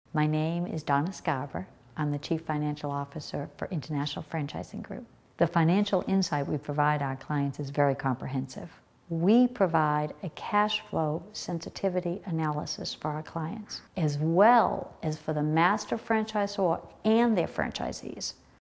My name is Donna. I'm the Chief Financial Officer for International Franchising Group. The financial insight we provide our clients is very comprehensive. We provide a cash flow sensitivity analysis for our clients, as well as for the master franchisor and their franchisees.